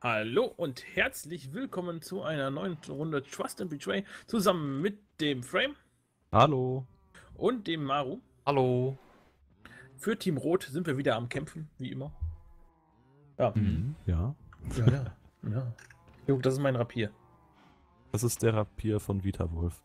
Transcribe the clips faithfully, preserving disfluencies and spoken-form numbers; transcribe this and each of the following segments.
Hallo und herzlich willkommen zu einer neuen Runde Trust and Betray zusammen mit dem Frame Hallo. und dem Maru. Hallo. Für Team Rot sind wir wieder am Kämpfen, wie immer. Ja. Mhm, ja. Ja, ja. ja. Jo, das ist mein Rapier. Das ist der Rapier von Vita Wolf.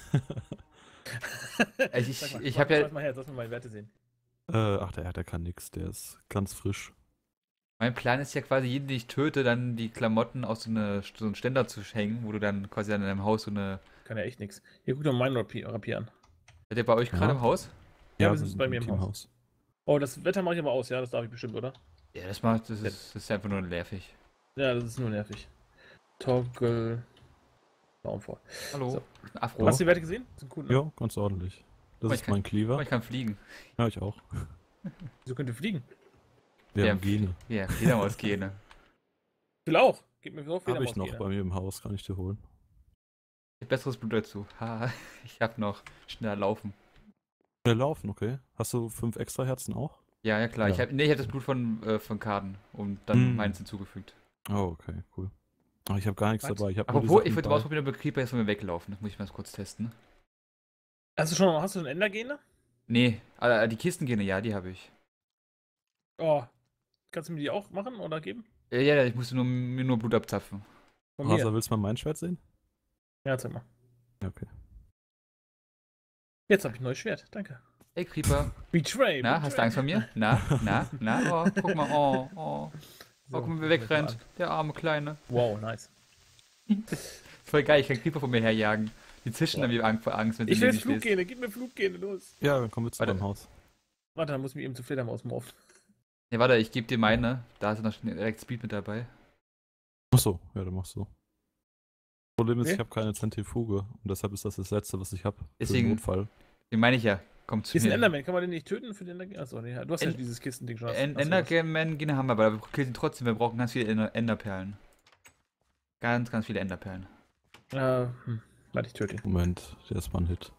Ich, ich, Sag mal, ich mach- habe ja. Lass mal her, lass mal meine Werte sehen. äh, ach, der, der kann nix, der ist ganz frisch. Mein Plan ist ja quasi, jeden, den ich töte, dann die Klamotten aus so, eine, so einem Ständer zu hängen, wo du dann quasi dann in deinem Haus so eine. Kann ja echt nichts. Hier, guck doch meinen Rapier, Rapier an. Seid ihr bei euch gerade Ja. im Haus? Ja, Ja, wir sind bei mir im Teamhaus. Oh, das Wetter mache ich aber aus, ja, das darf ich bestimmt, oder? Ja, das macht. Das ist, das ist einfach nur nervig. Ja, das ist nur nervig. Toggle. Baumvoll. Hallo. So. Afro. Hast du die Werte gesehen? Sind gut, ne? Ja, ganz ordentlich. Das Oh, ist ich kann- mein Cleaver. Oh, ich kann fliegen. Ja, ich auch. Wieso könnt ihr fliegen? Wir Ja, haben Gene. Ja, Fledermausgene. Ich will auch. Gib mir so viel. Habe ich noch bei mir im Haus, kann ich dir holen. Ich hab besseres Blut dazu. Ha, ich hab noch schneller laufen. Wir laufen, okay. Hast du fünf extra Herzen auch? Ja, ja klar. Ja. Ich hab, nee, ich hab das Blut von, äh, von Karten und dann Hm. meins hinzugefügt. Oh, okay, cool. Aber ich habe gar nichts Was? dabei. Ich habe Apropos, ich würde mal ausprobieren, ob Creeper jetzt von mir weglaufen. Das muss ich mal kurz testen. Hast du schon hast du einen Endergene? Nee, äh, die Kistengene, ja, die habe ich. Oh. Kannst du mir die auch machen oder geben? Ja, ja, ich musste nur, mir nur Blut abzapfen. Von mir. Rasa, willst du mal mein Schwert sehen? Ja, zeig mal. Ja, okay. Jetzt habe ich ein neues Schwert. Danke. Hey, Creeper. Betray. Na, Betray. hast du Angst vor mir? Na, na, na, oh, guck mal, oh, oh. So, Oh, guck mal, wie guck wegrennt. mal an. Der arme Kleine. Wow, nice. Voll geil, ich kann Creeper von mir herjagen. Die zischen Boah. dann wie Ang- vor Angst, wenn sie Ich will neben jetzt mir stehst. Fluggene. Gib mir Fluggene, los. Ja, dann kommen wir zu Warte. deinem Haus. Warte, dann muss ich mich eben zu Fledermaus morphen. Ja, warte, ich gebe dir meine. Da ist noch direkt Speed mit dabei. Achso, ja, dann machst du. Problem ist, Nee? ich habe keine Zentrifuge und deshalb ist das das letzte, was ich habe. Für den Deswegen- Notfall. Den meine ich ja. Kommt zu Hier ist ein mir. Enderman. Kann man den nicht töten für den Endergene? Achso, nee. Du hast ja En- dieses Kistending schon. Hast- En hast du Enderman-Gene haben wir, aber wir killen ihn trotzdem. Wir brauchen ganz viele Ender Enderperlen. Ganz, ganz viele Enderperlen. was? Äh, hm. Warte, ich töte ihn. Moment, der ist mal ein Hit.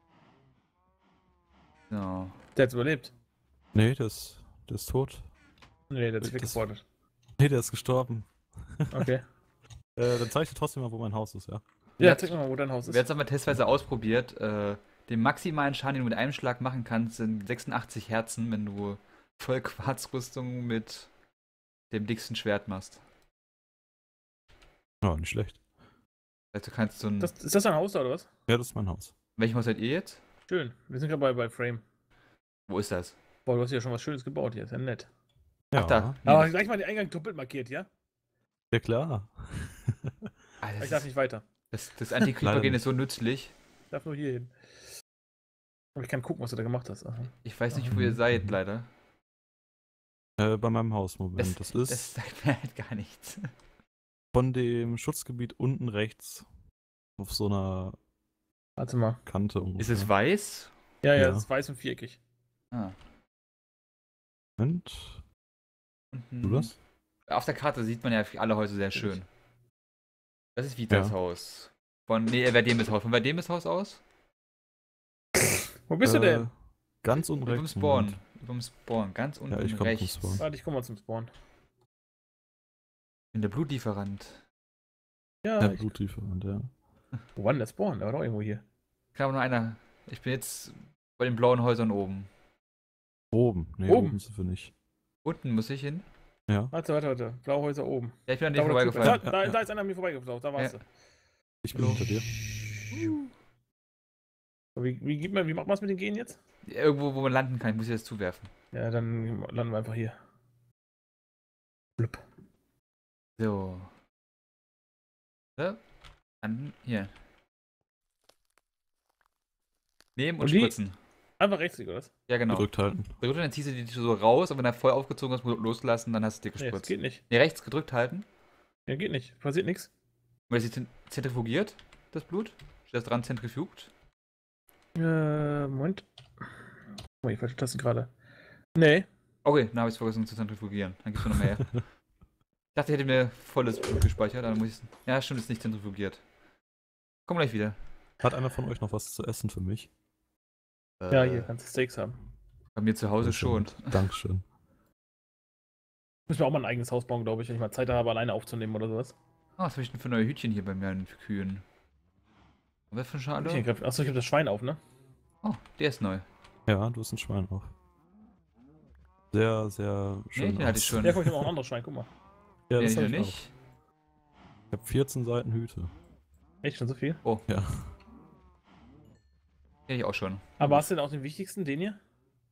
So. Der hat's überlebt. Nee, der ist, der ist tot. Nee, der hat sich Das- weggeportet. Nee, der ist gestorben. Okay. Äh, dann zeige ich dir trotzdem mal, wo mein Haus ist, ja? Ja, zeig mir mal, wo dein Haus Wir haben ist. jetzt aber testweise ausprobiert. Äh, den maximalen Schaden, den du mit einem Schlag machen kannst, sind sechsundachtzig Herzen, wenn du voll Quarzrüstung mit dem dicksten Schwert machst. Ja, nicht schlecht. Also du kannst so ein. Das, ist das dein Haus da, oder was? Ja, das ist mein Haus. Welchem Haus seid ihr jetzt? Schön. Wir sind gerade bei, bei Frame. Wo ist das? Boah, du hast ja schon was Schönes gebaut hier. Ist ja nett. Ja, Ach, da. Aber gleich mal den Eingang doppelt markiert, ja? ja klar. Ah, das Ich darf ist- nicht weiter. Das, das Leider Anti-Creeper-Gen nicht. ist so nützlich. Ich darf nur hier hin. Aber ich kann gucken, was du da gemacht hast. Aha. Ich weiß nicht, wo ihr Mhm. seid, leider. Äh, bei meinem Haus, Moment. Das, Das, ist das sagt mir halt gar nichts. von dem Schutzgebiet unten rechts auf so einer Warte mal. Kante Ist ungefähr. es weiß? Ja, ja, Ja. das ist weiß und viereckig. Ah. Moment. unten- Du das? Auf der Karte sieht man ja alle Häuser sehr schön. Das ist Vitas Ja. Haus. Von, nee, Verdemes Haus. Von Verdemes Haus aus? Wo bist du Äh, denn? Ganz unten Über dem rechts. Spawn. Moment. Über dem Spawn. Ganz unten Ja, ich komm vom rechts. Spawn. Warte, ich komm mal zum Spawn. In der Blutlieferant. Ja, Ja, ich, Blutlieferant, ja. wo war denn der Spawn? Der war doch irgendwo hier. Kann aber nur einer. Ich bin jetzt bei den blauen Häusern oben. Oben. Nee, Oben? oben, sind wir nicht. Unten muss ich hin. Ja. Warte, warte, warte. Blaue Häuser oben. Ja, ich bin an Da, dir wo der Typ- vorbeigefallen. da, da, Ja, da ja. ist einer an mir vorbeigeflogen. Da warst Ja. Ich bin hinter dir. du. Wie, wie, gibt man, wie macht man es mit den Gehen jetzt? Irgendwo, wo man landen kann. Ich muss ich das zuwerfen. Ja, dann landen wir einfach hier. Blub. So. So. Dann hier. Nehmen und Und die- spritzen. Einfach rechtsklick, oder was? Ja, genau. Gedrückt halten. Gedrückt, dann ziehst du die so raus und wenn er voll aufgezogen ist, musst du loslassen, dann hast du dir Nee, das gespritzt. geht nicht. Nee, rechts gedrückt halten. Ja, geht nicht. Passiert nichts. Und das ist zentrifugiert, das Blut. Steht das dran, zentrifugt. Äh, Moment. Oh, ich falsche Tasten gerade. Nee. Okay, dann habe ich es vergessen zu zentrifugieren. Dann gibst du noch mehr. Ich dachte, ich hätte mir volles Blut gespeichert, dann muss ich ja, stimmt, ist nicht zentrifugiert. Komm gleich wieder. Hat einer von euch noch was zu essen für mich? Ja, Äh, hier kannst du Steaks haben. Bei mir zu Hause Sehr schon. schön. Dankeschön. Müssen wir auch mal ein eigenes Haus bauen, glaube ich, wenn ich mal Zeit habe, alleine aufzunehmen oder sowas. Ah, was habe ich denn für neue Hütchen hier bei mir an Kühen? Und was für eine Schale? Achso, ich habe das Schwein auf, ne? Oh, der ist neu. Ja, du hast ein Schwein auf. Sehr, sehr schön. den hatte ich aus. schon. Ja, guck, ich habe auch ein anderes Schwein, guck mal. Ja, Nee, das ich hab noch ich auch. nicht. Ich habe vierzehn Seiten Hüte. Echt schon so viel? Oh, Ja. hätte ich auch schon. Aber hast du denn auch den wichtigsten, den hier?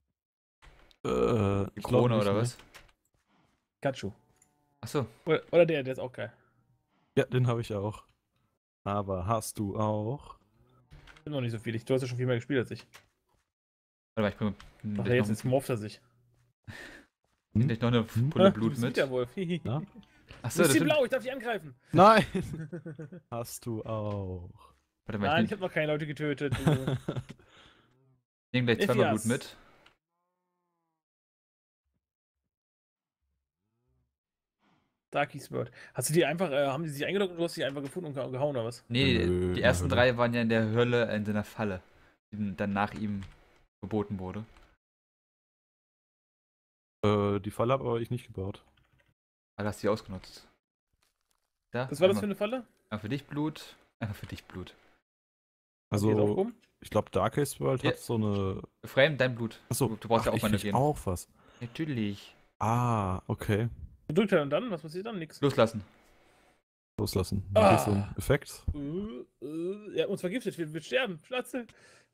Äh, Die ich glaub Krone nicht, oder ne? was? Gachu. Achso. Oder, oder der, der ist auch geil. Ja, den habe ich auch. Aber hast du auch? Sind noch nicht so viel. Ich- Du hast ja schon viel mehr gespielt als ich. Warte mal, ich bin. Ach, Hm, jetzt, noch, jetzt morpht er sich. Hm? vielleicht noch eine Hm? Pulle Ah, Blut du bist mit. wieder Wolf. Ja? Achso, Du das bist die stimmt. blau, ich darf dich angreifen. Nein! Hast du auch. Warte mal, Nein, ich ich habe noch keine Leute getötet. Du. nehme gleich zweimal Ephias. Blut mit. Darky's Bird. Hast du die einfach, äh, haben die sich eingeloggt und du hast die einfach gefunden und ge- gehauen oder was? Nee, Nö, in die der ersten Hölle. drei waren ja in der Hölle, in seiner Falle, die dann nach ihm geboten wurde. Äh, die Falle habe aber ich nicht gebaut. Aber hast du die ausgenutzt. Da, Was war das für einmal, eine Falle? einmal für dich Blut, einmal für dich Blut. Hast du die jetzt Also, aufgehoben? ich glaube, Darkest World Ja. hat so eine. Frame, dein Blut. Achso, Du, du brauchst ja auch ich meine krieg Gene. auch was. Natürlich. Ah, okay. Gedrückt halt und dann? Was passiert dann? Nix. Loslassen. Loslassen. Dann kriegst du Ah. einen Effekt. Äh, äh, ja, uns vergiftet. Wir, wir sterben. Schnatze.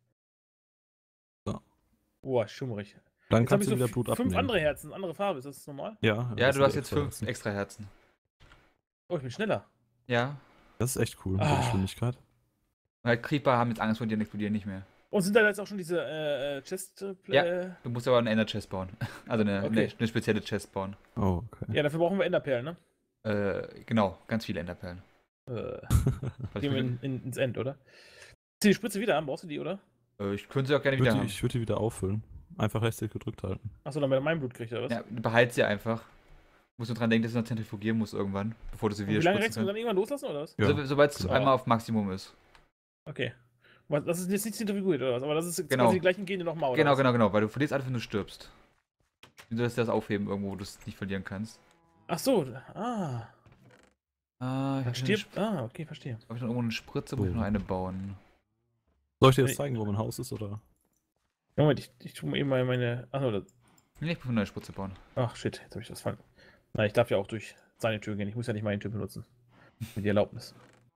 So. Boah, schummrig. Dann Jetzt habe kannst ich du so wieder Blut fünf abnehmen. andere Herzen, andere Farbe. Ist das normal? Ja, Ja, das du sind hast die jetzt extra fünf Herzen. extra Herzen. Oh, ich bin schneller. Ja. Das ist echt cool mit der Ah. Geschwindigkeit. Und halt Creeper haben jetzt Angst vor dir und explodieren nicht mehr. Und sind da jetzt auch schon diese äh, äh, Chest... Äh, Ja. Du musst aber eine Ender Chest bauen. Also eine, Okay. eine, eine spezielle Chest bauen. Oh, okay. Ja, dafür brauchen wir Enderperlen, ne? Äh, genau, ganz viele Enderperlen. Äh, Was gehen wir ich, in, in, ins End, oder? Zieh die Spritze wieder an, brauchst du die, oder? äh, ich könnte sie auch gerne Ich wieder würde, haben. die, ich würde die wieder auffüllen. Einfach Rechtsklick gedrückt halten. Achso, damit er mein Blut kriegt, oder was? Ja, behalt sie einfach. Du musst nur dran denken, dass du noch zentrifugieren musst irgendwann, bevor du sie Und wieder wie lange spritzen rechts und dann kannst. irgendwann loslassen, oder was? Ja. So, sobald es Genau. einmal auf Maximum ist. Okay. Was, das ist jetzt nicht zentrifugiert, oder was? Aber das ist jetzt Genau. quasi die gleichen Gene nochmal, oder Genau, was? genau, genau, weil du verlierst alles, wenn du stirbst. Du sollst das aufheben irgendwo, wo du es nicht verlieren kannst. Ach so, ah. Ah, ich Dann habe stirbt... Ah, okay, verstehe. hab ich noch irgendwo eine Spritze, muss ich So. noch eine bauen. Soll ich dir Nee. jetzt zeigen, wo mein Haus ist, oder? Moment, ich, ich tue mal eben mal meine... Achso, das... Nee, ich muss eine neue Spritze bauen. Ach shit, jetzt habe ich das falsch. Nein, ich darf ja auch durch seine Tür gehen. Ich muss ja nicht meine Tür benutzen. Mit die Erlaubnis.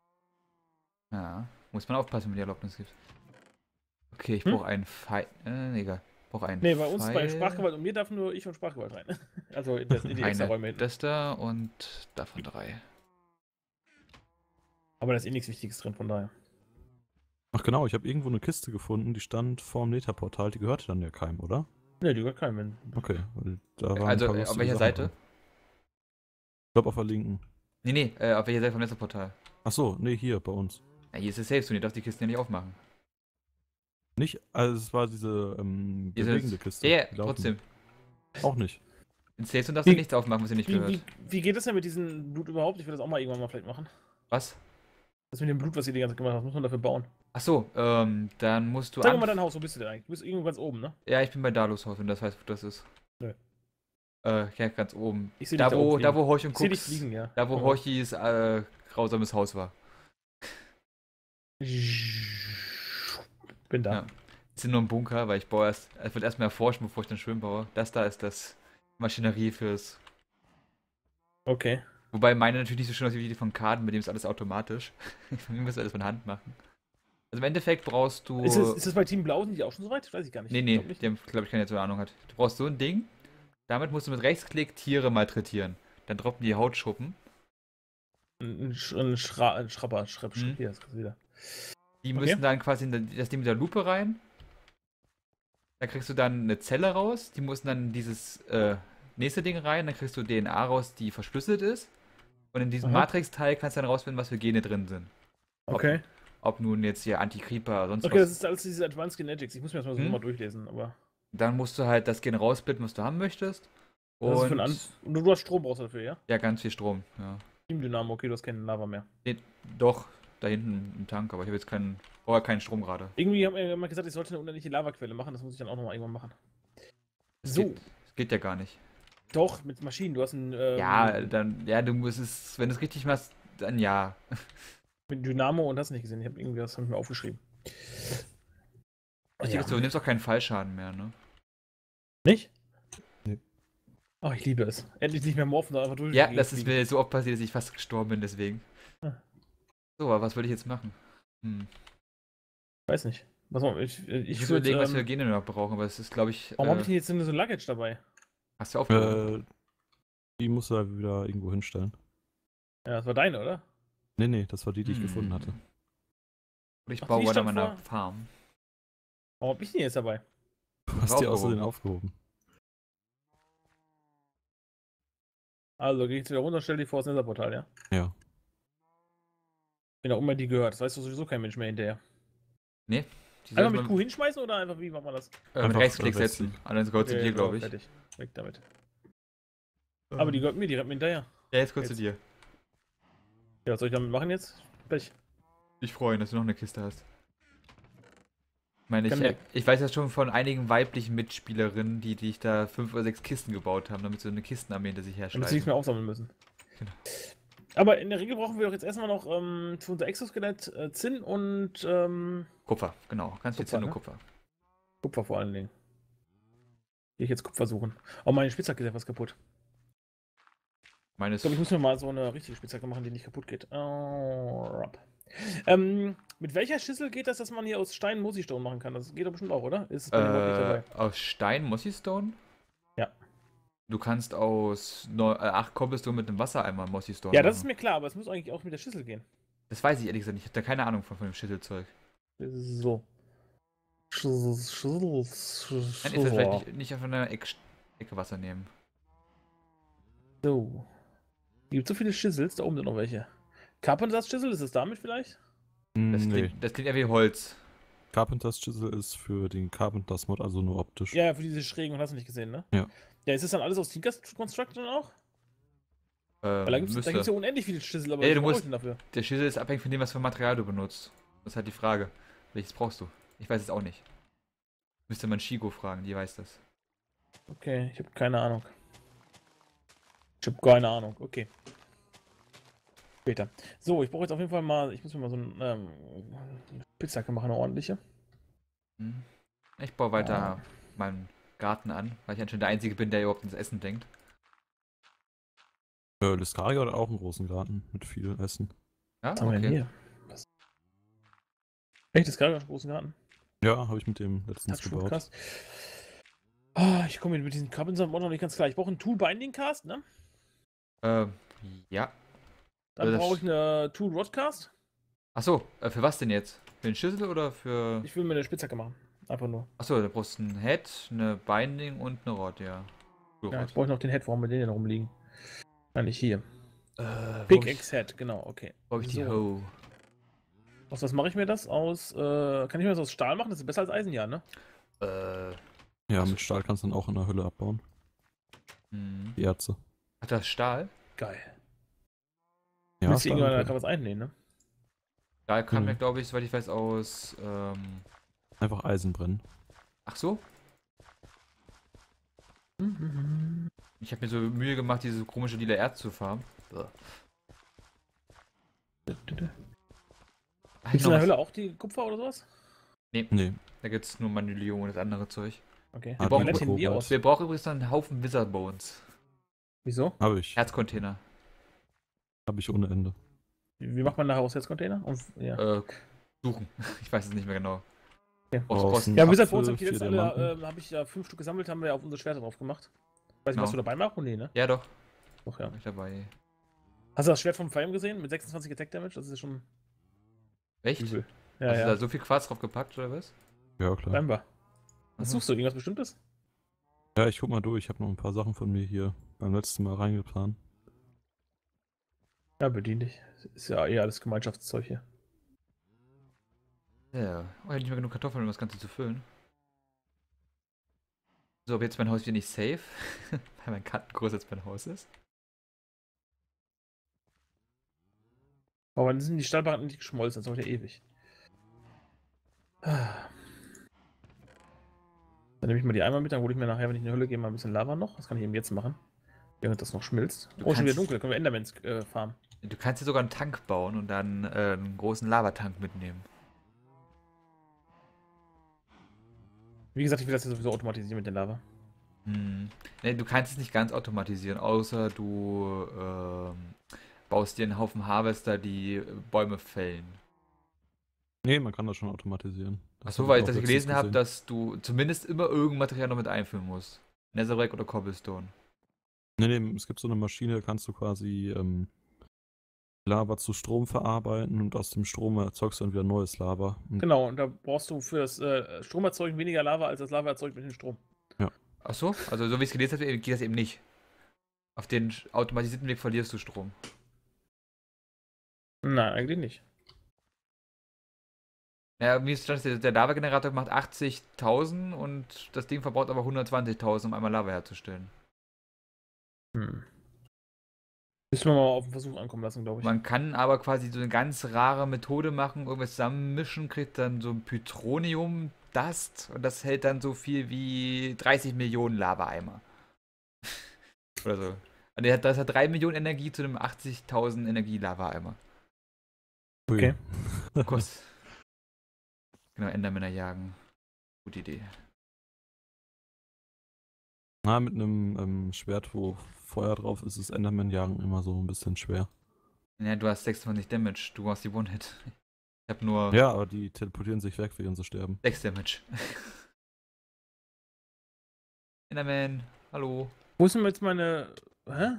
Ja, muss man aufpassen, wenn man die Erlaubnis gibt. Okay, ich Hm? brauche einen Pfeil. Äh, nee, egal. Brauche einen Nee, bei uns, bei Pfeil, Sprachgewalt und mir darf nur ich und Sprachgewalt rein. Also in, das, in die extra eine Räume hinten. das da und davon drei. Aber da ist eh nichts Wichtiges drin, von daher. Ach genau, ich habe irgendwo eine Kiste gefunden, die stand vorm Netherportal. Die gehörte dann ja keinem, oder? Ne, die gehört keinem. Wenn... Okay, weil da waren Also, ein paar äh, auf lustige welcher Sachen Seite? drin. Ich glaube auf der linken. Nee, nee, äh, auf welcher Seite vom Netzerportal? Ach so, nee, hier bei uns. Ja, hier ist es Safe Zone, ihr darfst die Kisten ja nicht aufmachen. Nicht, also es war diese ähm, Hier bewegende ist- Kiste. Ja, ja, die lauten. trotzdem. Auch nicht. In Safe Zone darfst du Wie- nichts aufmachen, was ihr nicht Wie, gehört. wie, wie geht das denn mit diesem Blut überhaupt? Ich will das auch mal irgendwann mal vielleicht machen. Was? Das mit dem Blut, was ihr die ganze Zeit gemacht habt, muss man dafür bauen. Achso, ähm, dann musst du. Sag mir anf- mal dein Haus, wo bist du denn eigentlich? Du bist irgendwo ganz oben, ne? Ja, ich bin bei Dalos Haus, wenn das heißt, wo das ist. Nö. Äh, ja, ganz oben. Ich seh Da dich da wo, oben da fliegen. wo Horch und Ich seh dich Cooks, fliegen, ja. da wo Ja. Horchis äh, grausames Haus war. Bin da. Ja. Das sind nur ein Bunker, weil ich baue erst, es wird erstmal erforschen, bevor ich den schön baue. Das da ist das Maschinerie fürs. Okay. Wobei meine natürlich nicht so schön aussieht wie die von Karten, mit dem ist alles automatisch. Von mir musst du alles von Hand machen. Also im Endeffekt brauchst du. Ist das, ist das bei Team Blau, sind die auch schon so weit? Weiß ich gar nicht. nee, Ich nee, glaub nicht. die haben, glaube ich, keine so eine Ahnung hat. Du brauchst so ein Ding. Damit musst du mit Rechtsklick Tiere malträtieren. Dann droppen die Hautschuppen. Ein, ein, Sch- ein, Schra ein Schrapper, Schrapp, Mhm. hier, das kannst du wieder. Die Okay. müssen dann quasi in das Ding mit der Lupe rein. Da kriegst du dann eine Zelle raus. Die müssen dann in dieses äh, nächste Ding rein. Dann kriegst du D N A raus, die verschlüsselt ist. Und in diesem Aha. Matrix-Teil kannst du dann rausfinden, was für Gene drin sind. Okay. Ob nun jetzt hier Anti-Creeper oder sonst Okay, das was. ist alles diese Advanced Genetics. Ich muss mir das mal so Hm? mal durchlesen, aber. Dann musst du halt das Gen rausbilden, was du haben möchtest. Das ist für Und ein An und du hast Strom brauchst du dafür, ja? ja, ganz viel Strom. Ja. Team Dynamo, okay, du hast keine Lava mehr. Nee, doch, da hinten im Tank, aber ich habe jetzt keinen, brauche ja keinen Strom gerade. Irgendwie haben wir mal gesagt, ich sollte eine unendliche Lavaquelle machen, das muss ich dann auch nochmal irgendwann machen. Das So. Geht, das geht ja gar nicht. Doch, mit Maschinen. Du hast ein ähm, Ja, dann, ja, du musst es, wenn du es richtig machst, dann ja. mit Dynamo und hast nicht gesehen. Ich habe irgendwie das hab ich mir aufgeschrieben. Richtig ist, du nimmst auch keinen Fallschaden mehr, ne? Nicht? Nee. Oh, ich liebe es. Endlich nicht mehr morphen, sondern einfach durch. Ja, das ist mir so oft passiert, dass ich fast gestorben bin, deswegen. Ah. So, aber was würde ich jetzt machen? Hm. Weiß nicht. Was man, ich, ich, Ich, ich muss würde. überlegen, was wir Ähm, Gene noch brauchen, aber es ist, glaube ich. warum äh, habe ich denn jetzt denn so ein Luggage dabei? Hast du aufgehoben? Äh, die musst du da wieder irgendwo hinstellen. Ja, das war deine, oder? Nee, nee, das war die, die ich Hm. gefunden hatte. Und ich Ach, baue die weiter stand meiner vor? Farm. Warum hab ich den jetzt dabei? Du hast War die außerdem aufgehoben. aufgehoben. Also, geh jetzt wieder runter, stell die vor das Netherportal, ja? Ja. Wenn auch immer die gehört. Das weiß doch sowieso kein Mensch mehr hinterher. Nee? Die Einfach sollte mit man Q hinschmeißen oder einfach, wie macht man das? äh, mit Einfach, Rechtsklick äh, setzen. Rechtsklick. Allerdings gehört zu Okay, dir, so, glaube ich. Fertig. Weg damit. Aber die gehört mir, die rennt mir hinterher. Ja, jetzt gehört zu Jetzt. dir. Ja, was soll ich damit machen jetzt? Pech. Ich freue mich, dass du noch eine Kiste hast. Ich meine, ich, Kann äh, nicht. ich weiß ja schon von einigen weiblichen Mitspielerinnen, die dich da fünf oder sechs Kisten gebaut haben, damit sie eine Kistenarmee hinter sich Damit sie nichts herschleifen. mehr aufsammeln müssen. Genau. Aber in der Regel brauchen wir doch jetzt erstmal noch ähm, für unser Exoskelett äh, Zinn und ähm, Kupfer, genau. Ganz viel Kupfer, Zinn und ne? Kupfer. Kupfer vor allen Dingen. Gehe ich jetzt Kupfer suchen. Oh, meine Spitzhacke ist etwas kaputt. Meines. Ich glaube, ich muss mir mal so eine richtige Spitzhacke machen, die nicht kaputt geht. Oh, ähm, mit welcher Schüssel geht das, dass man hier aus Stein Mossy-Stone machen kann? Das geht doch bestimmt auch, oder? Ist es bei dem überhaupt nicht Äh, dabei? aus Stein Mossy Stone? Ja. Du kannst aus neun, äh, acht Cobblestone mit einem Wassereimer Mossy Stone Ja, das ist machen. mir klar, aber es muss eigentlich auch mit der Schüssel gehen. Das weiß ich ehrlich gesagt nicht. Ich habe da keine Ahnung von, von dem Schüsselzeug. So. Schüssel, Schüssel, Nein, ich will Schüssel. vielleicht nicht, nicht auf einer Ecke, Ecke Wasser nehmen. So. Hier gibt so viele Schüssels, da oben sind noch welche. Carpenters-Schüssel, ist es damit vielleicht? Hm, Das nee. klingt, das klingt eher wie Holz. Carpenter's Chisel ist für den Carpenter's Mod, also nur optisch. Ja, für diese schrägen, hast du nicht gesehen, ne? Ja. Ja, ist das dann alles aus Tinker Construction auch? Äh, Weil da gibt es müsste. ja unendlich viele Schüssel, aber Ja, was du brauche ich musst- denn dafür? Der Schüssel ist abhängig von dem, was für Material du benutzt. Das ist halt die Frage. Welches brauchst du? Ich weiß es auch nicht. Müsste man Shigo fragen, die weiß das. Okay, ich habe keine Ahnung. Ich habe keine Ahnung, okay. Später. So, ich brauche jetzt auf jeden Fall mal, ich muss mir mal so ein, ähm, eine Spitzhacke machen, eine ordentliche. Hm. Ich baue weiter meinen Garten an, weil ich anscheinend der Einzige bin, der überhaupt ins Essen denkt. Äh, Liskaria hat auch einen großen Garten mit viel Essen. Ja, Was haben wir denn okay. hier? Was? Echt, das gerade einen großen Garten? Ja, habe ich mit dem letztens Touch gebaut. Cast. Ah, ich komme mit diesen Carpenter Mod noch nicht ganz klar. Ich brauche einen Tool Binding Cast, ne? Ähm, ja. Dann Also das- brauche ich eine Tool Rodcast. Achso, äh, für was denn jetzt? Für den Schlüssel oder für. Ich will mir eine Spitzhacke machen. Einfach nur. Achso, da brauchst du ein Head, eine Binding und eine Rod, ja. Cool, Ja, Rod. jetzt brauche ich noch den Head, warum wir den hier noch rumliegen. Nein, nicht hier. Äh, wo Pickaxe Head, genau, okay. Brauche ich die So. Hoe. Aus was mache ich mir das? Aus, äh, kann ich mir das aus Stahl machen? Das ist besser als Eisen, ja, ne? Äh, Ja, Ach so. mit Stahl kannst du dann auch in der Hülle abbauen. hm. Die Erze. Ach, das ist Stahl? Geil. Ja, Müsste Stahl irgendwann und kann was einnehmen, ne? Stahl kann Mhm. mir, glaube ich, soweit ich weiß, aus. Ähm, einfach Eisen brennen. ach so? Ich habe mir so Mühe gemacht, diese komische lila Erz zu farmen. Ach, Gibt noch es in der was. Hölle auch die Kupfer oder sowas? Nee. Da gibt es nur Manilium und das andere Zeug. Okay. Ah, brauchen Wie die sehen die Kobalt. aus? Wir brauchen übrigens noch einen Haufen Wizard Bones. Wieso? Habe ich. Herzcontainer. Habe ich ohne Ende. Wie wie macht man da Haushaltscontainer? Und, ja. Äh, suchen. Ich weiß es nicht mehr genau. Okay. Brauchst- Brauchst brauchst- einen Ja, Wizard Apfel, Bones habe ich vier jetzt alle, Diamanten. äh, habe ich ja fünf Stück gesammelt, haben wir ja auf unsere Schwerter drauf gemacht. Weiß nicht, Genau. was du dabei machst? Nee, ne? Ja, doch. Doch, ja. Bin ich dabei. Hast du das Schwert vom Fame gesehen? Mit sechsundzwanzig Attack Damage? Das ist ja schon Echt? übel. Ja, Hast du ja. da so viel Quarz drauf gepackt, oder was? Ja, klar. Scheinbar. Was Aha. suchst du? Irgendwas Bestimmtes? Ja, ich guck mal durch. Ich habe noch ein paar Sachen von mir hier beim letzten Mal reingeplant. Ja, bedien dich. Ist ja eh alles Gemeinschaftszeug hier. Ja. Oh, ich hab nicht mehr genug Kartoffeln, um das Ganze zu füllen. So, aber jetzt mein Haus wieder nicht safe. Weil mein Garten größer als mein Haus ist. Aber dann sind die Stahlbarren nicht geschmolzen, das dauert ja ewig. Ah. Dann nehme ich mal die Eimer mit, dann hole ich mir nachher, wenn ich in die Hölle gehe, mal ein bisschen Lava noch. Das kann ich eben jetzt machen. Während das noch schmilzt. Du Oh, schon wieder kannst- dunkel, da können wir Endermans äh, farmen. Du kannst dir sogar einen Tank bauen und dann äh, einen großen Lavatank mitnehmen. Wie gesagt, ich will das ja sowieso automatisieren mit der Lava. Hm. Nee, du kannst es nicht ganz automatisieren, außer du ähm, baust dir einen Haufen Harvester, die äh, Bäume fällen. Nee, man kann das schon automatisieren. Das Achso, hab weil ich auch das letztens gelesen habe, gesehen. dass du zumindest immer irgendein Material noch mit einfüllen musst. Netherrack oder Cobblestone. Nee, nee, es gibt so eine Maschine, da kannst du quasi ähm, Lava zu Strom verarbeiten und aus dem Strom erzeugst du dann wieder neues Lava. Und, Genau, und da brauchst du für das äh, Stromerzeugen weniger Lava, als das Lava erzeugt mit dem Strom. ja. Achso, also so wie ich es gelesen habe, geht das eben nicht. Auf den automatisierten Weg verlierst du Strom. Nein, eigentlich nicht. Ja, wie es stand, der, der Lava-Generator macht achtzigtausend und das Ding verbraucht aber hundertzwanzigtausend, um einmal Lava herzustellen. Hm. Müssen wir mal auf den Versuch ankommen lassen, glaube ich. Man kann aber quasi so eine ganz rare Methode machen, irgendwas zusammenmischen, kriegt dann so ein Pytronium-Dust und das hält dann so viel wie dreißig Millionen Lava-Eimer. Oder so. Und der hat, das hat drei Millionen Energie zu einem achtzigtausend Energie-Lava-Eimer. Ui. Okay. Kuss. Genau, Endermänner jagen. Gute Idee. Na, mit einem ähm, Schwert, wo Feuer drauf ist, ist Enderman jagen immer so ein bisschen schwer. Ja, du hast sechsundzwanzig Damage, du hast die One-Hit. Ich hab nur Ja, aber die teleportieren sich weg, während sie sterben. sechs Damage. Enderman, hallo. Wo ist denn jetzt meine. Hä?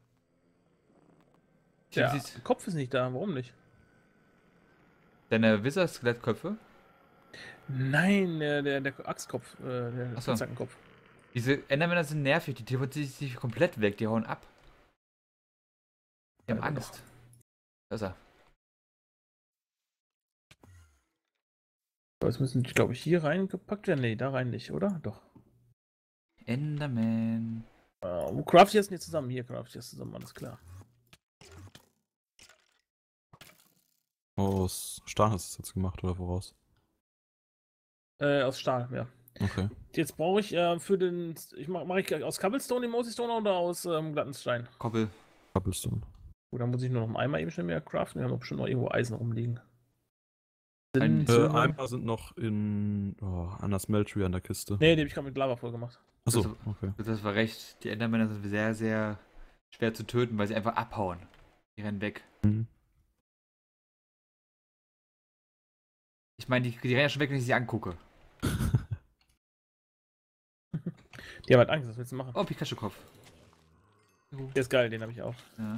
Der Siehst Kopf ist nicht da, warum nicht? deine Wizard-Skelettköpfe? Nein, der, der, der Axtkopf, äh, der Ach so. Spitzhackenkopf. Diese Endermänner sind nervig, die teleportieren sich komplett weg, die hauen ab. Die haben Ja, genau. Angst. Da ist er. So, jetzt müssen die, glaube ich, hier reingepackt werden. Nee, da rein nicht, oder? Doch. Enderman. Äh, wo craft ich das denn jetzt zusammen? Hier craft ich das zusammen, alles klar. Aus Stahl hast du es jetzt gemacht, oder woraus? Äh, aus Stahl, ja. Okay. Jetzt brauche ich äh, für den. Ich mache mach ich aus Cobblestone den Mosey Stone oder aus ähm, glatten Stein? Koppel. Cobblestone. Gut, dann muss ich nur noch einen Eimer eben schnell mehr craften. Wir haben doch bestimmt noch irgendwo Eisen rumliegen. Ein- Sind Äh, Silber- Eimer sind noch in. Oh, an der Smeltery an der Kiste. Nee, die habe ich gerade mit Lava voll gemacht. Achso, Das- okay. Das war recht. Die Endermänner sind sehr, sehr schwer zu töten, weil sie einfach abhauen. Die rennen weg. Mhm. Ich meine, die, die rennen ja schon weg, wenn ich sie angucke. Die haben halt Angst, was willst du machen? Oh, Pikachu-Kopf. Der ist geil, den habe ich auch. Ja.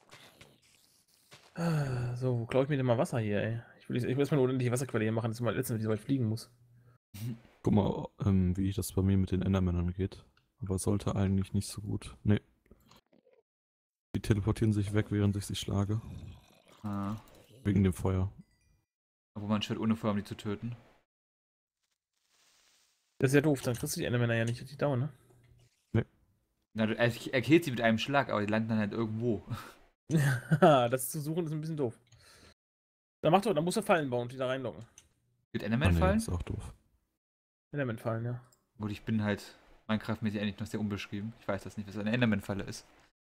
Ah, so, wo klaue ich mir denn mal Wasser hier, ey? Ich will, ich will erstmal eine ordentliche Wasserquelle hier machen, das ist mal letztens, wie so weit fliegen muss. Guck mal, ähm, wie das bei mir mit den Endermännern geht. Aber sollte eigentlich nicht so gut. Nee. Die teleportieren sich weg, während ich sie schlage. Ah. Wegen dem Feuer. Obwohl man schwert ohne Feuer, um die zu töten. Das ist ja doof, dann kriegst du die Endermänner ja nicht richtig down, ne? Na, du, er, er killt sie mit einem Schlag, aber die landen dann halt irgendwo. Das zu suchen ist ein bisschen doof. Dann mach doch, dann musst du Fallen bauen und die da reinlocken. Wird Ah, Enderman nee, fallen? ist auch doof. Enderman-Fallen, ja. Gut, ich bin halt Minecraft-mäßig eigentlich noch sehr unbeschrieben. Ich weiß das nicht, was eine Enderman-Falle ist.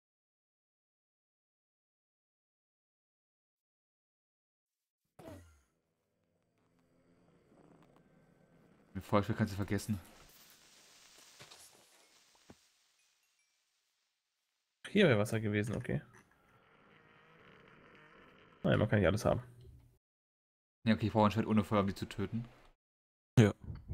Mit Feuerspiel kannst du vergessen. Hier wäre Wasser gewesen, okay. Nein, man kann nicht alles haben. Ja, okay, ich brauche ein Schwert ohne Feuer, um die zu töten. Ja.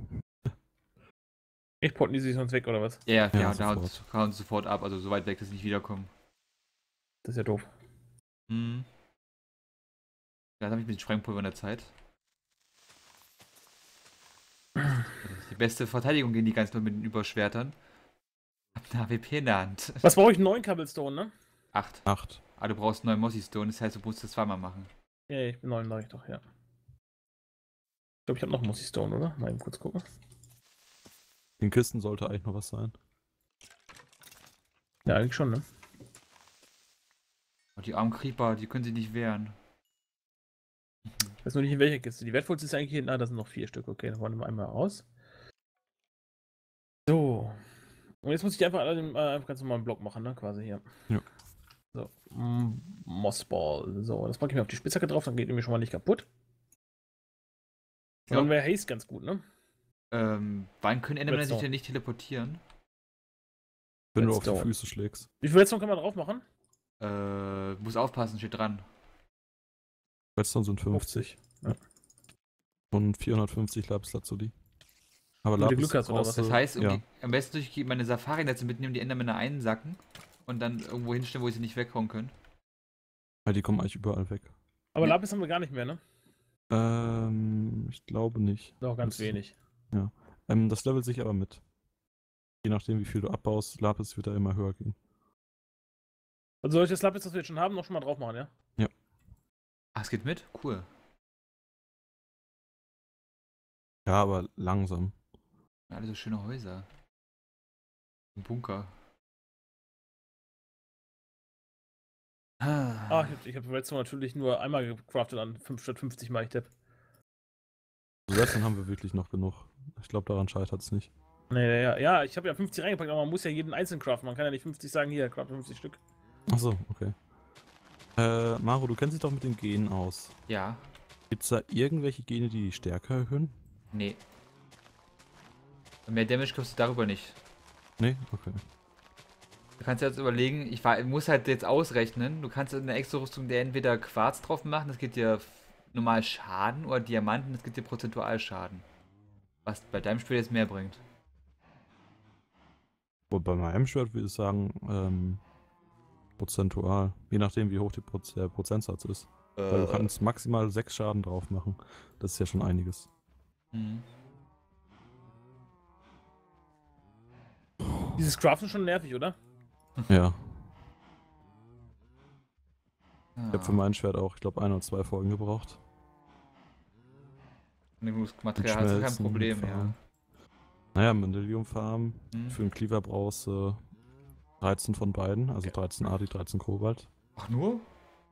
Ich potten die sich sonst weg, oder was? Ja, ja, Ja, ja da hauen, sofort. hauen sie sofort ab, also so weit weg, dass sie nicht wiederkommen. Das ist ja doof. Hm. Ja, dann habe ich mit Sprengpulver in der Zeit. Das ist die beste Verteidigung gegen die ganzen mit den Überschwertern. Hab eine A W P in der Hand. Was brauche ich? Neun Cobblestone, ne? Acht. Acht. Aber du brauchst neun Mossy Stone, das heißt, du musst das zweimal machen. Ja, ich bin neun, mach ich doch, ja. Ich glaube, ich habe noch Mossy Stone, oder? Mal eben kurz gucken. In den Kisten sollte eigentlich noch was sein. Ja, eigentlich schon, ne? Und die armen Creeper, die können sich nicht wehren. Ich weiß nur nicht, in welcher Kiste. Die wertvollste ist eigentlich hier. Na, da sind noch vier Stück. Okay, dann wollen wir einmal raus. So. Und jetzt muss ich die einfach alle den, äh, einfach ganz normalen Block machen, ne? Quasi hier. Ja. So. Mm, Mossball. So, das packe ich mir auf die Spitzhacke drauf, dann geht die mir schon mal nicht kaputt. Und Ja. dann wäre Haste ganz gut, ne? Ähm, wann können Endermänner sich Redstone. denn nicht teleportieren? Wenn du auf die Redstone. Füße schlägst. Wie viel Redstone kann man drauf machen? Äh, muss aufpassen, steht dran. Redstone sind fünfzig. Ja. Und vierhundertfünfzig Lapis-Lazuli. Aber Wenn du Lapis Glück hast, oder brauchst was? Das du- heißt, um ja. die, am besten durch meine Safari-Netze mitnehmen, die Endermänner einsacken und dann irgendwo hinstellen, wo sie nicht wegkommen können. Weil die kommen eigentlich überall weg. Aber Ja. Lapis haben wir gar nicht mehr, ne? Ähm, ich glaube nicht. Doch, ganz Müsste- wenig. Ähm, das levelt sich aber mit. Je nachdem, wie viel du abbaust, Lapis wird da immer höher gehen. Also soll ich das Lapis, das wir jetzt schon haben, noch schon mal drauf machen, ja? Ach, es geht mit? Cool. Ja, aber langsam. Alle so schöne Häuser. Ein Bunker. Ah, ich hab, ich hab Redstone natürlich nur einmal gecraftet an fünf statt fünfzig Mal, ich depp. Also Redstone haben wir wirklich noch genug. Ich glaube, daran scheitert es nicht. Nee, nee, ja, ja, ich habe ja fünfzig reingepackt, aber man muss ja jeden einzeln craften. Man kann ja nicht fünfzig sagen, hier, craft fünfzig Stück. Achso, okay. Äh, Maro, du kennst dich doch mit den Genen aus. Ja. Gibt es da irgendwelche Gene, die die Stärke erhöhen? Nee. Mehr Damage kriegst du darüber nicht. Nee? Okay. Du kannst jetzt überlegen, ich war, muss halt jetzt ausrechnen, du kannst in der Exo-Rüstung dir entweder Quarz drauf machen, das gibt dir normal Schaden, oder Diamanten, das gibt dir prozentual Schaden. Was bei deinem Spiel jetzt mehr bringt. Aber bei meinem Schwert würde ich sagen, ähm, prozentual. Je nachdem, wie hoch die Proz der Prozentsatz ist. Weil du kannst maximal sechs Schaden drauf machen. Das ist ja schon einiges. Mhm. Dieses Craften ist schon nervig, oder? Ja. Ah. Ich habe für mein Schwert auch, ich glaube, ein oder zwei Folgen gebraucht. Wenn du genug Und Material hast, ist kein schmelzen, Problem, ja. farmen. Naja, Mandelium Farm. Mhm. Für einen Cleaver brauchst du dreizehn von beiden. Also dreizehn Adi, dreizehn Kobalt. Ach nur?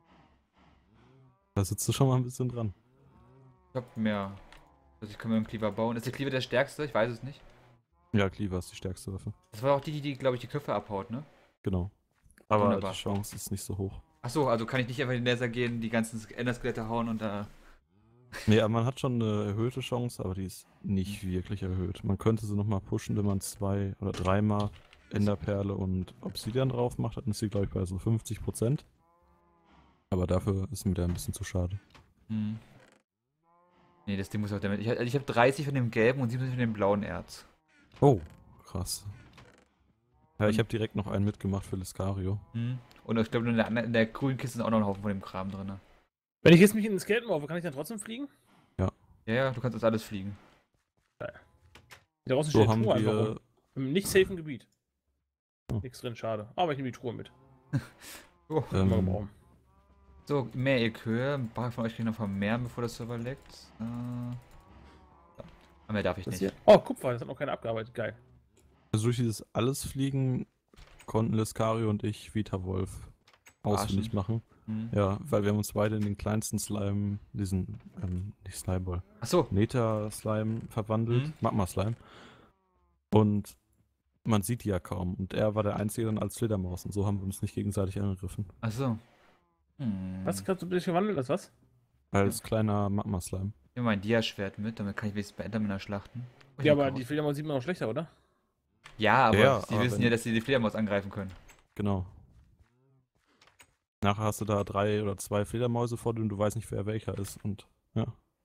Da sitzt du schon mal ein bisschen dran. Ich hab mehr. Also ich kann mir einen Cleaver bauen. Ist der Cleaver der stärkste? Ich weiß es nicht. Ja, Cleaver ist die stärkste Waffe. Das war auch die, die, die glaube ich, die Köpfe abhaut, ne? Genau. Aber Wunderbar. die Chance ist nicht so hoch. Achso, also kann ich nicht einfach in den Nether gehen, die ganzen Enderskelette hauen und da. Nee, aber man hat schon eine erhöhte Chance, aber die ist nicht wirklich erhöht. Man könnte sie nochmal pushen, wenn man zwei oder dreimal Enderperle und Obsidian drauf macht, dann ist sie, glaube ich, bei so fünfzig Prozent. Aber dafür ist mir der ein bisschen zu schade. Hm. Nee, das Ding muss auch damit. Ich, also ich habe dreißig von dem gelben und siebenundzwanzig von dem blauen Erz. Oh, krass. Ja, ich Und- habe direkt noch einen mitgemacht für Liscario. Hm. Und ich glaube, in der, anderen- in der grünen Kiste ist auch noch ein Haufen von dem Kram drin. Ne? Wenn ich jetzt mich in den Skeleton werfe, kann ich dann trotzdem fliegen? Ja, ja, du kannst das alles fliegen. Da draußen So steht haben eine Truhe einfach wir. rum. Im nicht safen Gebiet. Oh. Nichts drin, schade. Aber ich nehme die Truhe mit. Oh. Können wir Ähm, gebrauchen. So, mehr Equeur. Ein paar von euch kriegen noch vermehren, bevor das Server leckt. Äh, so. Aber mehr darf ich Das nicht. hier? Oh, Kupfer, das hat noch keiner abgearbeitet. Geil. Also durch dieses alles Fliegen konnten Liscario und ich Vita Wolf ausfindig machen. Hm. Ja, weil wir haben uns beide in den kleinsten Slime, diesen, ähm, nicht Slimeball, Achso. Nether-Slime verwandelt, Mhm. Magma-Slime. Und man sieht die ja kaum. Und er war der Einzige dann als Fledermaus und so haben wir uns nicht gegenseitig angegriffen. Achso. Hm. Was kannst du ein bisschen wandeln? Das was? Als kleiner Magma-Slime. Ich nehme mein Dia-Schwert mit, damit kann ich wenigstens bei Endermänner schlachten. Oh, Ja, ich aber hab die Fledermaus sieht man noch schlechter, oder? Ja, aber Ja, sie aber wissen wenn- ja, dass sie die Fledermaus angreifen können. Genau. Nachher hast du da drei oder zwei Fledermäuse vor dir und du weißt nicht, wer welcher ist. Und ja.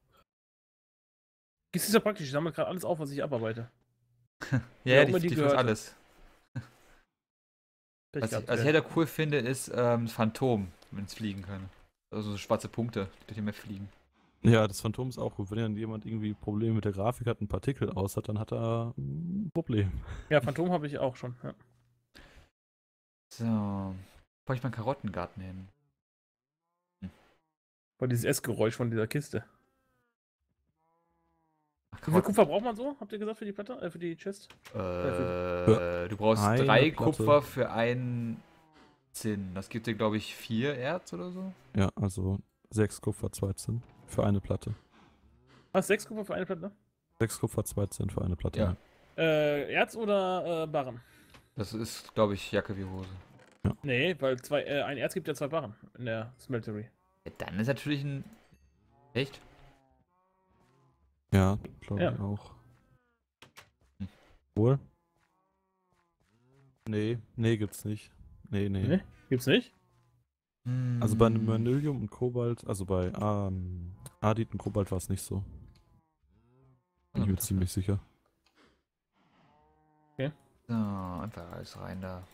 Das ist ja praktisch. Ich sammle gerade alles auf, was ich abarbeite. Ja, Ja, ja, immer die, die die fast gehört. alles. Pech Was ich, gehabt, was ich ey. halt cool finde, ist ähm, das Phantom, wenn es fliegen kann. Also so schwarze Punkte, die durch immer fliegen. Ja, das Phantom ist auch gut. Wenn dann jemand irgendwie Probleme mit der Grafik hat, ein Partikel aus hat, dann hat er ein Problem. Ja, Phantom habe ich auch schon. Ja. So. Wo ich meinen Karottengarten hin? War dieses Essgeräusch von dieser Kiste. Ach, Wie viel Karotten. Kupfer braucht man so? Habt ihr gesagt für die Platte? Äh, für die Chest? Äh, du brauchst eine drei Platte. Kupfer für einen Zinn. Das gibt dir, glaube ich, vier Erz oder so. Ja, also sechs Kupfer, zwei Zinn für eine Platte. Was? Sechs Kupfer für eine Platte? Sechs Kupfer, zwei Zinn für eine Platte. Ja. Äh, Erz oder äh, Barren? Das ist, glaube ich, Jacke wie Hose. Nee, weil zwei, äh, ein Erz gibt ja zwei Barren in der Smeltery. Ja, dann ist natürlich ein... Echt? Ja, glaube Ja. ich auch. Hm. Wohl? Nee, nee, gibt's nicht. Nee, nee. Nee, gibt's nicht? Also bei Hm. Manilium und Kobalt, also bei ähm, Adit und Kobalt war es nicht so. Bin ich mir ziemlich sicher. So, einfach alles rein da.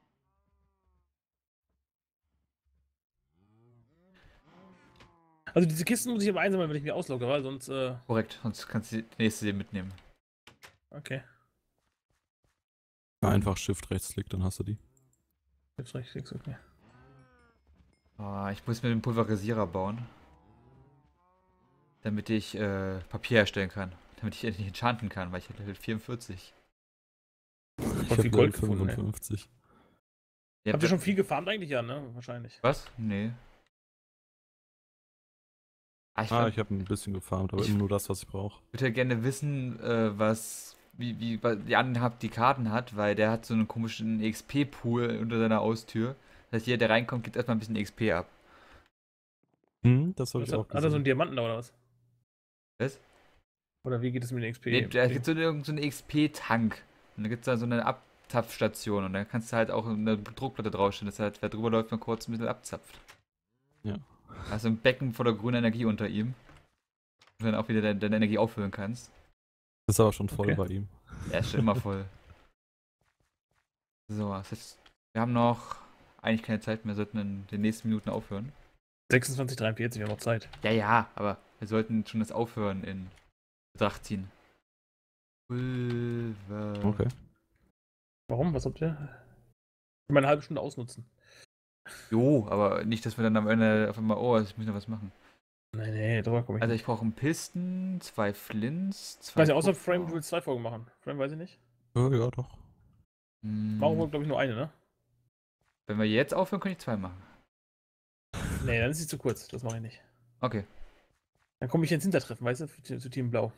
Also diese Kisten muss ich aber einsammeln, wenn ich mich auslogge, weil sonst, äh, Korrekt, sonst kannst du die nächste dir mitnehmen. okay. Einfach Shift Rechtsklick, dann hast du die. Jetzt recht, jetzt okay. Oh, ich muss mir den Pulverisierer bauen. Damit ich äh, Papier herstellen kann. Damit ich endlich enchanten kann, weil ich habe Level vierundvierzig. Ich Voll hab viel Gold Level gefunden, ey. fünfundfünfzig. Ja, Habt ihr schon viel gefarmt eigentlich? Ja, ne? Wahrscheinlich. Was? Nee. Ah, ich, Ah, würd- ich habe ein bisschen gefarmt, aber Ich- immer nur das, was ich brauche. würde ja gerne wissen, äh, was, wie, wie, was die anderen habt, die Karten hat, weil der hat so einen komischen X P-Pool unter seiner Haustür. Das heißt, jeder, der reinkommt, gibt erstmal ein bisschen X P ab. Hm, das habe Was ich auch hat, hat er so einen gesehen. Diamanten da oder was? Was? Oder wie geht es mit den X P? Nee, da gibt so einen, so einen X P-Tank. Und da gibt es da so eine Abzapfstation. Und da kannst du halt auch eine Druckplatte draufstellen, dass halt, wer drüber läuft, mal kurz ein bisschen abzapft. Ja. Also ein Becken voller grüner Energie unter ihm. Und dann auch wieder deine, deine Energie auffüllen kannst. Ist aber schon voll Okay. bei ihm. Er ist schon immer voll. So, das heißt, wir haben noch eigentlich keine Zeit mehr, sollten in den nächsten Minuten aufhören. sechsundzwanzig, dreiundvierzig, wir haben noch Zeit. Ja, ja, aber wir sollten schon das Aufhören in Betracht ziehen. Pulver. Okay. Warum? Was habt ihr? Ich will meine halbe Stunde ausnutzen. Jo, aber nicht, dass wir dann am Ende auf einmal, oh, ich muss noch was machen. Nee, nee, drüber komme ich Also nicht. ich brauche einen Pisten, zwei Flints, Ich zwei weiß ja, außer Kupfer. Frame, du willst zwei Folgen machen. Frame weiß ich nicht. Ja, ja, doch. Hm, Warum wohl, glaube ich, nur eine, ne? wenn wir jetzt aufhören, kann ich zwei machen. Nee, dann ist sie zu kurz. Das mache ich nicht. Okay. Dann komme ich ins Hintertreffen, weißt du, zu, zu Team Blau.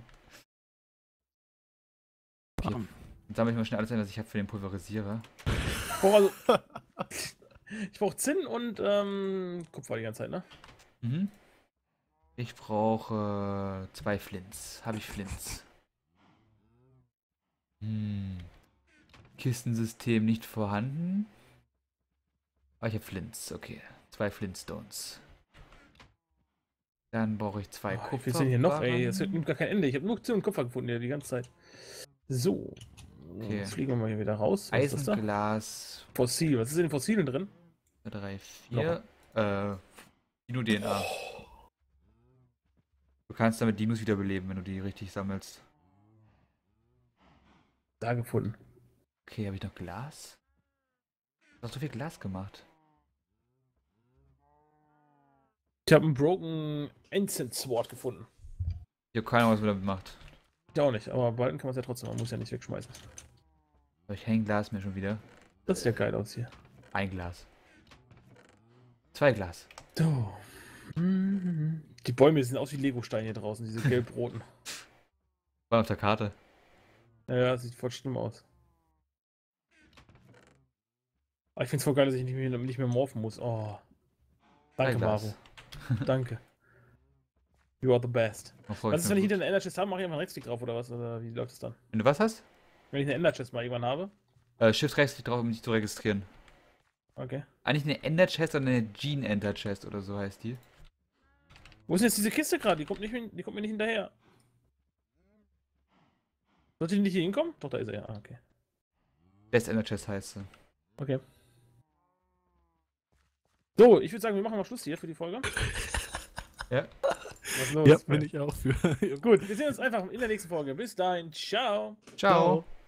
Bam. Dann sammle ich mal schnell alles ein, was ich habe für den Pulverisierer. Ich brauche also. Ich brauche Zinn und ähm, Kupfer die ganze Zeit, ne? Mhm. Ich brauche zwei Flints. Habe ich Flints? Hm. Kistensystem nicht vorhanden. Ah, ich habe Flints. Okay. Zwei Flintstones. Dann brauche ich zwei Oh, Kupfer. wie viel sind hier noch, ey? Es nimmt gar kein Ende. Ich habe nur Zinn und Kupfer gefunden hier die ganze Zeit. So. Okay. Jetzt fliegen wir mal hier wieder raus. Was ist das da? Eisenglas. Fossil. Was ist in den Fossilen drin? drei, vier. Äh, Dino-D N A. Du kannst damit Dinos wiederbeleben, wenn du die richtig sammelst. Da gefunden. Okay, habe ich noch Glas? Du hast so viel Glas gemacht. Ich habe einen Broken Ancient Sword gefunden. Ich habe keine Ahnung, was man damit macht. Ich auch nicht, aber behalten kann man es ja trotzdem. Man muss ja nicht wegschmeißen. Aber ich hänge Glas mir schon wieder. Das sieht ja geil aus hier. Ein Glas. Zwei Glas. So. Mhm. Die Bäume sehen aus wie Lego-Steine hier draußen, diese gelb-roten. War auf der Karte. Ja, ja, sieht voll schlimm aus. Aber ich finde es voll geil, dass ich nicht mehr, nicht mehr morphen muss. Oh. Danke, Ein Glas. Maru. Danke. You are the best. Noch voll Was ist, wenn ich gut. hinter eine Ender-Chest habe, mache ich einfach einen Rechtsklick drauf oder was? Oder wie läuft das dann? Wenn du was hast? Wenn ich eine Ender-Chest mal irgendwann habe? Äh, Shift rechts drauf, um dich zu registrieren. Okay. Eigentlich eine Ender Chest oder eine Gene Ender Chest oder so heißt die. Wo ist denn jetzt diese Kiste gerade? Die kommt nicht, die kommt mir nicht hinterher. Sollte die nicht hier hinkommen? Doch, da ist er ja. Ah, okay. Best Ender Chest heißt sie. Okay. So, ich würde sagen, wir machen mal Schluss hier für die Folge. Ja. Was ist los? Ja, bin ich auch für. Gut, wir sehen uns einfach in der nächsten Folge. Bis dahin. Ciao. Ciao.